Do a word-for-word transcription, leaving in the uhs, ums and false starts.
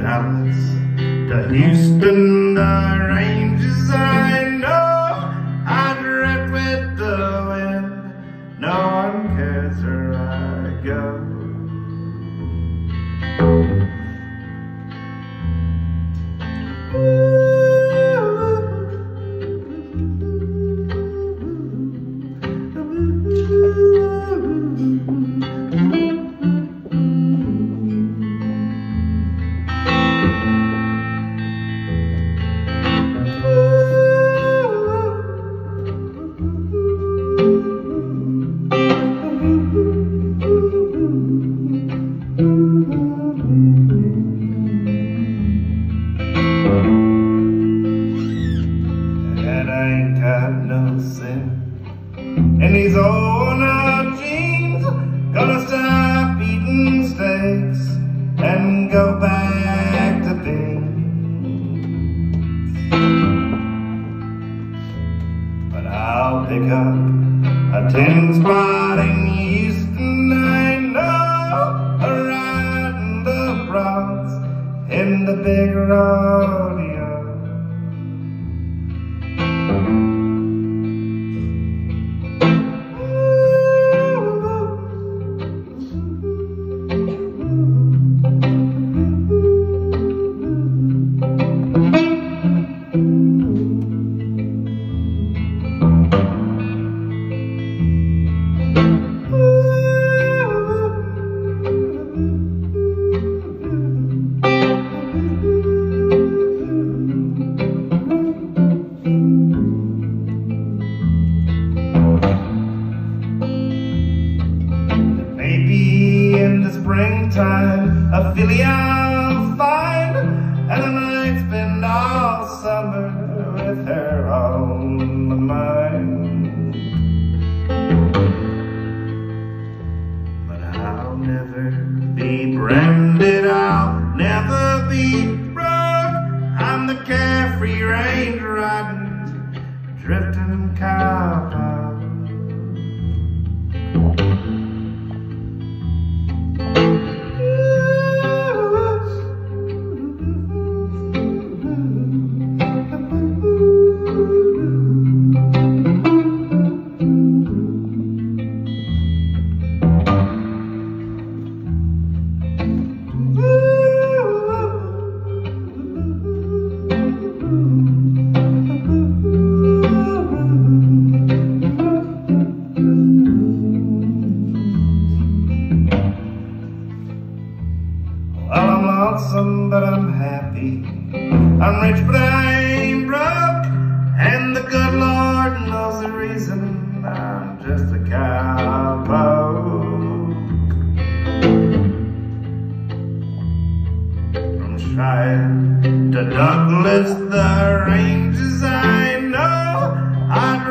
Dallas to Houston, the ranges I know. I drift with the wind, no one cares where I go. No sin in these old jeans. Gonna stop eating steaks and go back to beans. But I'll pick up a tin spot in Houston. I know a ride in the Bronx in the big rodeo. Maybe in the springtime a filly I'll find, and I might spend all summer with her on my mind. But I'll never be branded, I'll never be broke. I'm the carefree range riding, drifting cowboy. Well, I'm lonesome, but I'm happy. I'm rich, but I ain't broke. And the good Lord knows the reason I'm just a cowboy. From Cheyenne to Douglas, the ranges I know. I